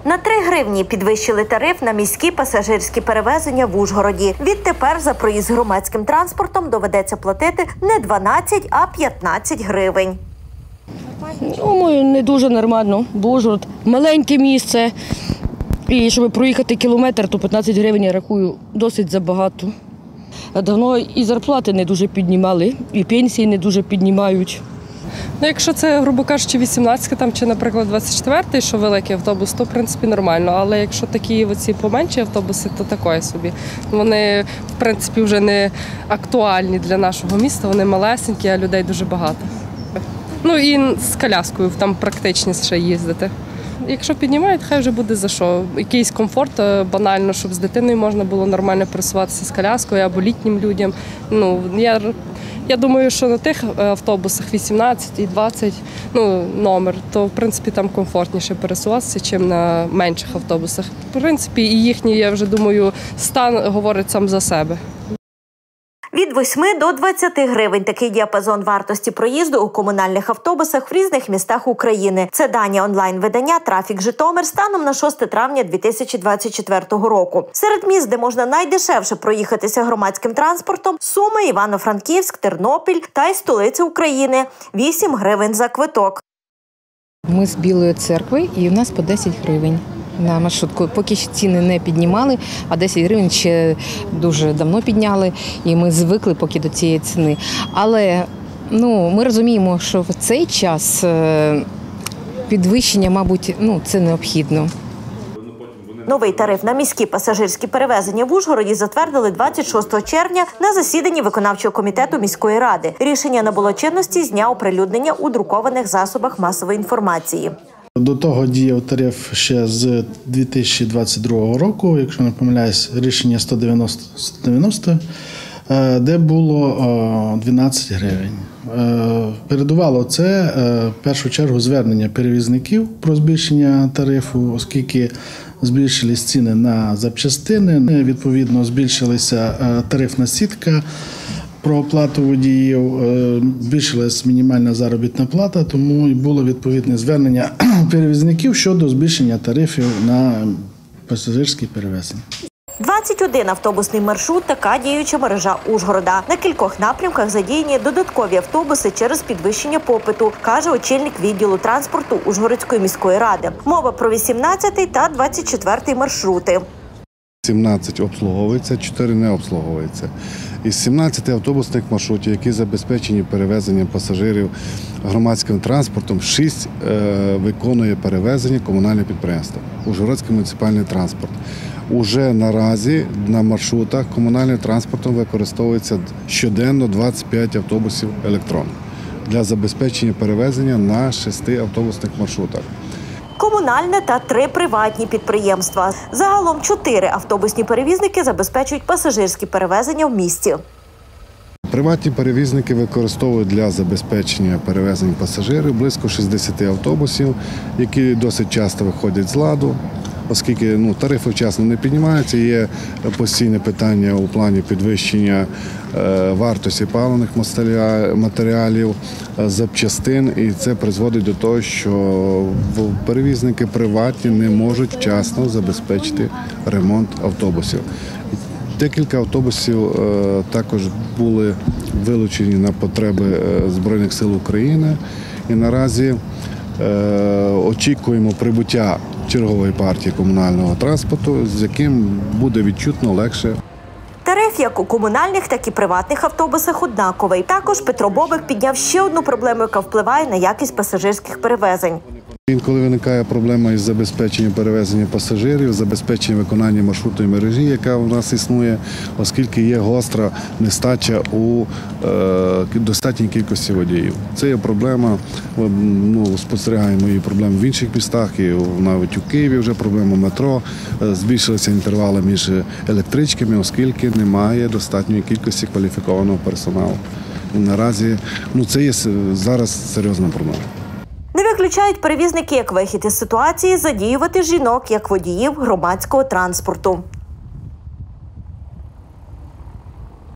На 3 гривні підвищили тариф на міські пасажирські перевезення в Ужгороді. Відтепер за проїзд громадським транспортом доведеться платити не 12, а 15 гривень. Думаю, не дуже нормально, бо Ужгород – маленьке місце. І щоб проїхати кілометр, то 15 гривень, я рахую, досить забагато. Давно і зарплати не дуже піднімали, і пенсії не дуже піднімають. Ну, якщо це, грубо кажучи, 18 там, чи, наприклад, 24-й, що великий автобус, то, в принципі, нормально. Але якщо такі оці поменші автобуси, то такої собі. Вони, в принципі, вже не актуальні для нашого міста, вони малесенькі, а людей дуже багато. Ну і з коляскою там практичніше їздити. Якщо піднімають, хай вже буде за що. Якийсь комфорт банально, щоб з дитиною можна було нормально пересуватися з коляскою або літнім людям. Ну, я думаю, що на тих автобусах 18 і 20 номер, то в принципі там комфортніше пересуватися, ніж на менших автобусах. В принципі, і їхній, я вже думаю, стан говорить сам за себе. Від 8 до 20 гривень – такий діапазон вартості проїзду у комунальних автобусах в різних містах України. Це дані онлайн-видання «Трафік Житомир» станом на 6 травня 2024 року. Серед міст, де можна найдешевше проїхатися громадським транспортом – Суми, Івано-Франківськ, Тернопіль та й столиця України – 8 гривень за квиток. Ми з Білої Церкви і у нас по 10 гривень. На маршрутку. Поки ще ціни не піднімали, а 10 гривень ще дуже давно підняли, і ми звикли поки до цієї ціни. Але ми розуміємо, що в цей час підвищення, мабуть, це необхідно. Новий тариф на міські пасажирські перевезення в Ужгороді затвердили 26 червня на засіданні виконавчого комітету міської ради. Рішення набуло чинності з дня оприлюднення у друкованих засобах масової інформації. До того діяв тариф ще з 2022 року, якщо не помиляюсь, рішення 190, де було 12 гривень. Передувало це в першу чергу звернення перевізників про збільшення тарифу, оскільки збільшились ціни на запчастини, відповідно збільшилася тарифна сітка про оплату водіїв, збільшилась мінімальна заробітна плата, тому і було відповідне звернення перевізників щодо збільшення тарифів на пасажирські перевезення. 21 автобусний маршрут – така діюча мережа Ужгорода. На кількох напрямках задіяні додаткові автобуси через підвищення попиту, каже очільник відділу транспорту Ужгородської міської ради. Мова про 18-й та 24-й маршрути. 17 обслуговується, 4 не обслуговується. Із 17 автобусних маршрутів, які забезпечені перевезенням пасажирів громадським транспортом, 6 виконує перевезення комунальне підприємство «Ужгородський муніципальний транспорт». Уже наразі на маршрутах комунальним транспортом використовується щоденно 25 автобусів електронних для забезпечення перевезення на 6 автобусних маршрутах. Комунальне та 3 приватні підприємства. Загалом 4 автобусні перевізники забезпечують пасажирські перевезення в місті. Приватні перевізники використовують для забезпечення перевезень пасажирів близько 60 автобусів, які досить часто виходять з ладу, оскільки тарифи вчасно не піднімаються, є постійне питання у плані підвищення вартості паливних матеріалів, запчастин, і це призводить до того, що перевізники приватні не можуть вчасно забезпечити ремонт автобусів. Декілька автобусів також були вилучені на потреби Збройних сил України, і наразі очікуємо прибуття чергової партії комунального транспорту, з яким буде відчутно легше. Тариф як у комунальних, так і приватних автобусах однаковий. Також Петро Бобик підняв ще одну проблему, яка впливає на якість пасажирських перевезень. Інколи виникає проблема із забезпеченням перевезення пасажирів, забезпеченням виконання маршрутної мережі, яка у нас існує, оскільки є гостра нестача у достатній кількості водіїв. Це є проблема, спостерігаємо її проблеми в інших містах, і навіть у Києві вже проблема метро, збільшилися інтервали між електричками, оскільки немає достатньої кількості кваліфікованого персоналу. І наразі це є зараз серйозна проблема. Не виключають перевізники як вихід із ситуації задіювати жінок як водіїв громадського транспорту.